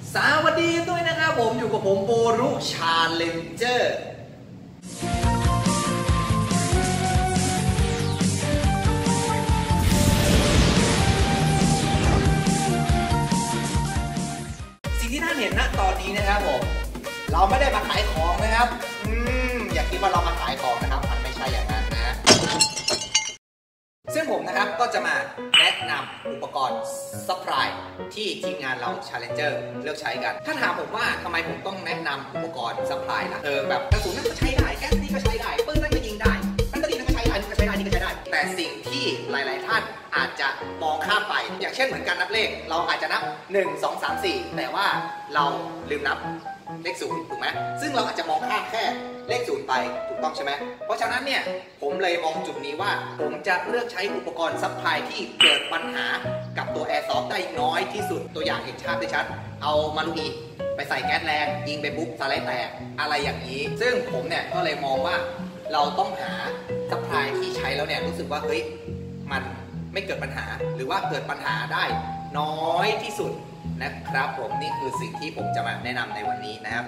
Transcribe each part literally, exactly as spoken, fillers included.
สวัสดีด้วยนะครับผมอยู่กับผมโบรุชาเลนเจอร์สิ่งที่ท่านเห็นณตอนนี้นะครับผมเราไม่ได้มาขายของนะครับอืมอย่าคิดว่าเรามาขายของนะครับมันไม่ใช่อย่างนั้นนะซึ่งผมนะครับก็จะมาแนะนำอุปกรณ์ซัพพลายที่ทีมงานเรา Challenger เลือกใช้กันถ้าถามผมว่าทำไมผมต้องแนะนำอุปกรณ์ซัพพลายล่ะเออแบบกระสุนนั่นก็ใช้ได้แก๊สนี่ก็ใช้ได้ปืนนั่นก็ยิงได้แบตเตอรี่นั่นก็ใช้ได้นี่ก็ใช้ได้นี่ก็ใช้ได้แต่สิ่งที่หลายๆท่านอาจจะมองข้ามไปอย่างเช่นเหมือนการนับเลขเราอาจจะนับหนึ่ง สอง สาม สี่แต่ว่าเราลืมนับเลขศูนย์ถูกไหมซึ่งเราอาจจะมองข้ามแค่เลขศูนย์ไปถูกต้องใช่ไหมเพราะฉะนั้นเนี่ยผมเลยมองจุดนี้ว่าผมจะเลือกใช้อุปกรณ์ซัพพลายที่เกิดปัญหากับตัวแอร์ซอฟต์ได้น้อยที่สุดตัวอย่างเห็นชัดได้ชัดเอามาลูอีไปใส่แก๊สแรงยิงไปปุ๊บสไลด์แตกอะไรอย่างนี้ซึ่งผมเนี่ยก็เลยมองว่าเราต้องหาซัพพลายที่ใช้แล้วเนี่ยรู้สึกว่าเฮ้ยมันไม่เกิดปัญหาหรือว่าเกิดปัญหาได้น้อยที่สุดนะครับผมนี่คือสิ่งที่ผมจะมาแนะนำในวันนี้นะครับ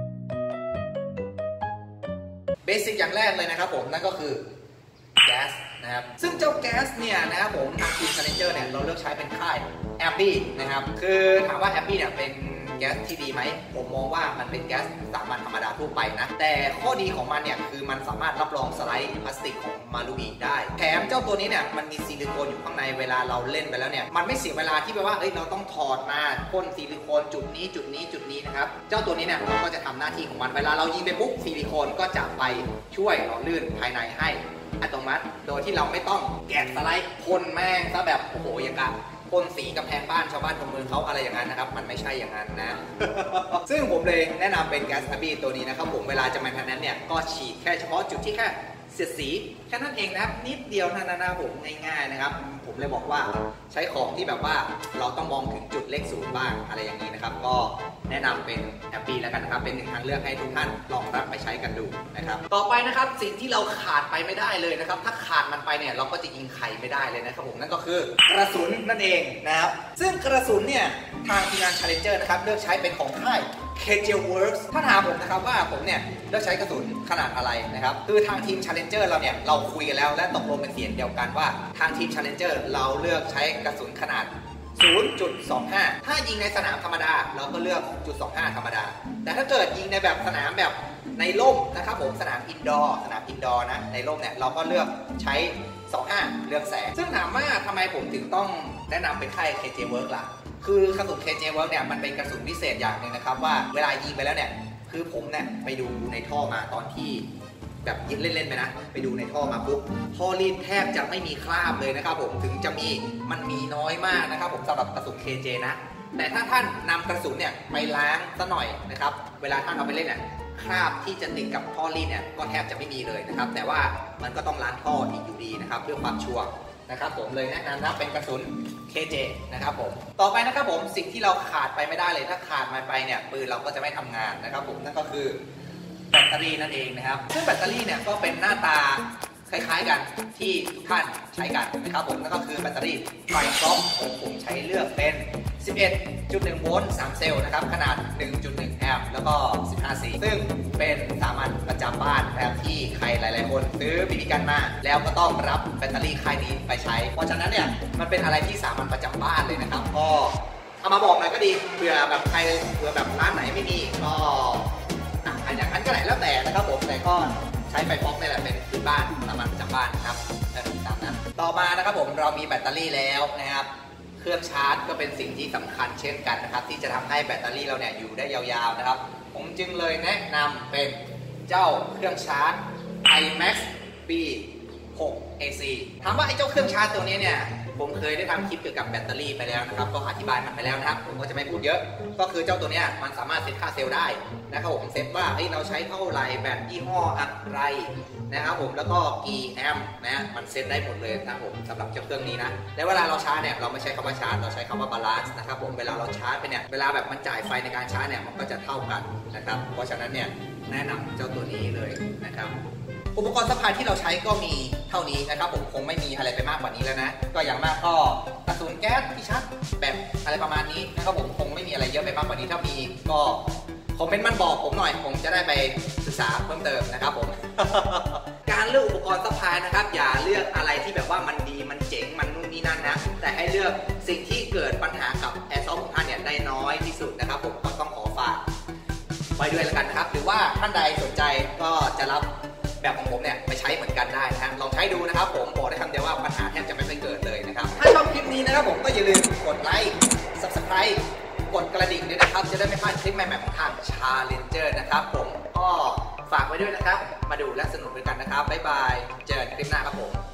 เบสิกอย่างแรกเลยนะครับผมนั่นก็คือแก๊สนะครับซึ่งเจ้าแก๊สเนี่ยนะครับผมทางทีม Challenger เนี่ยเราเลือกใช้เป็นค่าย แอมบี้ นะครับคือถามว่า แอมบี้ เนี่ยเป็นแก๊สที่ดีไหมผมมองว่ามันเป็นแก๊สสามัญธรรมดาทั่วไปนะแต่ข้อดีของมันเนี่ยคือมันสามารถรับรองสไลด์พลาสติกของมาลูอีได้แถมเจ้าตัวนี้เนี่ยมันมีซิลิโคนอยู่ข้างในเวลาเราเล่นไปแล้วเนี่ยมันไม่เสียเวลาที่แบบว่าเอ้ยเราต้องถอดมาพ่นซิลิโคนจุดนี้จุดนี้จุดนี้นะครับเจ้าตัวนี้เนี่ยเราก็จะทำหน้าที่ของมันเวลาเรายิงไปปุ๊บซิลิโคนก็จะไปช่วยหล่อลื่นภายในให้อัตโนมัติโดยที่เราไม่ต้องแกะสไลด์พ่นแม่งซะแบบโอ้โหอย่างกับพ่นสีกำแพงบ้านชาวบ้านชาวเมืองเขาอะไรอย่างนั้นนะครับมันไม่ใช่อย่างนั้นนะ ซึ่งผมเลยแนะนำเป็นแก๊ส แอมบี้ ตัวนี้นะครับผมเวลาจะมาแทนนั้นเนี่ยก็ฉีดแค่เฉพาะจุดที่แค่เสียดสีแค่นั้นเองนะครับนิดเดียวนะนะผมง่ายๆนะครับผมเลยบอกว่าใช้ของที่แบบว่าเราต้องมองถึงจุดเลขศูนย์บ้างอะไรอย่างนี้นะครับก็แนะนำเป็น แอมบี้ แล้วกันนะครับเป็นหนึ่งทางเลือกให้ทุกท่านลองรับไปใช้กันดูนะครับต่อไปนะครับสิ่งที่เราขาดไปไม่ได้เลยนะครับถ้าขาดมันไปเนี่ยเราก็จะยิงไข่ไม่ได้เลยนะครับผมนั่นก็คือกระสุนนั่นเองนะครับซึ่งกระสุนเนี่ยทางทีมงาน Challenger นะครับเลือกใช้เป็นของค่าย เค เจ Works ถ้าถามผมนะครับว่าผมเนี่ยเลือกใช้กระสุนขนาดอะไรนะครับคือทางทีม Challenger เราเนี่ยเราคุยกันแล้วและตกลงเป็นเสียงเดียวกันว่าทางทีม Challenger เราเลือกใช้กระสุนขนาด ศูนย์จุดสองห้า ถ้ายิงในสนามธรรมดาเราก็เลือก จุดสองห้า ธรรมดาแต่ถ้าเกิดยิงในแบบสนามแบบในร่มนะครับผมสนามอินดอร์สนามอินดอร์นะในร่มเนี่ยเราก็เลือกใช้ สองห้า เรืองแสงซึ่งถามว่าทำไมผมถึงต้องแนะนำเป็นค่าย เค เจ Works ล่ะคือกระสุน เค เจ Works เนี่ยมันเป็นกระสุนพิเศษอย่างหนึ่งนะครับว่าเวลายิงไปแล้วเนี่ยคือผมเนี่ยไปดูในท่อมาตอนที่แบบยิงเล่นๆไปนะไปดูในท่อมาปุ๊บท่อรีดแทบจะไม่มีคราบเลยนะครับผมถึงจะมีมันมีน้อยมากนะครับผมสำหรับกระสุน เค เจ นะแต่ถ้าท่านนำกระสุนเนี่ยไปล้างซะหน่อยนะครับเวลาท่านเอาไปเล่นเนี่ยคราบที่จะติดกับท่อรีดเนี่ยก็แทบจะไม่มีเลยนะครับแต่ว่ามันก็ต้องล้างท่ออีกอยู่ดีนะครับเพื่อความชัวร์นะครับผมเลยแนะนำนะเป็นกระสุน เค เจ นะครับผมต่อไปนะครับผมสิ่งที่เราขาดไปไม่ได้เลยถ้าขาดมันไปเนี่ยปืนเราก็จะไม่ทำงานนะครับผมนั่นก็คือแบตเตอรี่นั่นเองนะครับซึ่งแบตเตอรี่เนี่ยก็เป็นหน้าตาคล้ายๆกันที่ทุกท่านใช้กันนะครับผมนั่นก็คือแบตเตอรี่ไฟฟล็อกผมผมใช้เลือกเป็น สิบเอ็ดจุดหนึ่ง โวลต์ สาม เซลล์นะครับขนาด หนึ่งจุดหนึ่ง แอมป์แล้วก็ สิบห้า ซี ซึ่งเป็นสามัญประจำบ้านแบบที่ใครหลายๆคนซื้อบีบีกันมาแล้วก็ต้องรับแบตเตอรี่ค่ายนี้ไปใช้เพราะฉะนั้นเนี่ยมันเป็นอะไรที่สามัญประจำบ้านเลยนะครับก็เอามาบอกหน่อยก็ดีเผื่อแบบใครเผื่อแบบร้านไหนไม่มีก็อันอย่างนั้นก็ไหนแล้วแต่นะครับผมแต่ก็ใช้ไฟฟล็อกนี่แหละเป็นพื้นบ้านสามัญประจำบ้านนะครับตามนั้นต่อมานะครับผมเรามีแบตเตอรี่แล้วนะครับเครื่องชาร์จก็เป็นสิ่งที่สำคัญเช่นกันนะครับที่จะทำให้แบตเตอรี่เราเนี่ยอยู่ได้ยาวๆนะครับผมจึงเลยแนะนำเป็นเจ้าเครื่องชาร์จ ไอ แม็กซ์ บี หก เอ ซี ถามว่าไอ้เจ้าเครื่องชาร์จตัวนี้เนี่ยผมเคยได้ทำคลิปเกี่ยวกับแบตเตอรี่ไปแล้วนะครับก็อธิบายมันไปแล้วนะครับผมก็จะไม่พูดเยอะก็คือเจ้าตัวนี้มันสามารถเซตค่าเซลล์ได้นะครับผมเซตว่าเฮ้ยเราใช้เท่าไหร่แบตยี่ห้ออะไรนะครับผมแล้วก็กี่แอมป์นะมันเซตได้หมดเลยนะครับผมสำหรับเจ้าเครื่องนี้นะและเวลาเราชาร์จเนี่ยเราไม่ใช้คำว่าชาร์จเราใช้คำว่าบาลานซ์นะครับผมเวลาเราชาร์จไปเนี่ยเวลาแบบมันจ่ายไฟในการชาร์จเนี่ยมันก็จะเท่ากันนะครับเพราะฉะนั้นเนี่ยแนะนำเจ้าตัวนี้เลยนะครับอุปกรณ์ซัพพลายที่เราใช้ก็มีเท่านี้นะครับผมคงไม่มีอะไรไปมากกว่านี้แล้วนะก็อย่างมากก็กระสุนแก๊สที่ชักแบบอะไรประมาณนี้นะครับผมคงไม่มีอะไรเยอะไปมากกว่านี้ถ้ามีก็คอมเมนต์มันบอกผมหน่อยผมจะได้ไปศึกษาเพิ่มเติมนะครับผม การเลือกอุปกรณ์ซัพพลายนะครับอย่าเลือกอะไรที่แบบว่ามันดีมันเจ๋งมันนู่นนี่นั่นนะแต่ให้เลือกสิ่งที่เกิดปัญหากับแอร์ซอฟของท่านเนี่ยได้น้อยที่สุดนะครับผมก็ต้องขอฝากไว้ด้วยแล้วกันนะครับหรือว่าท่านใดสนใจก็จะรับแบบของผมเนี่ยไปใช้เหมือนกันได้นะฮะลองใช้ดูนะครับผมบอกได้คำเดียวว่าปัญหาแทบจะไม่เคยเกิดเลยนะครับถ้าชอบคลิปนี้นะครับผมก็อย่าลืมกดไลค์ ซับสไครบ์ กดกระดิ่งด้วยนะครับจะได้ไม่พลาดคลิปใหม่ๆของทาง Challenger นะครับผมก็ฝากไว้ด้วยนะครับมาดูและสนุกด้วยกันนะครับบ๊ายบายเจอกันคลิปหน้าครับผม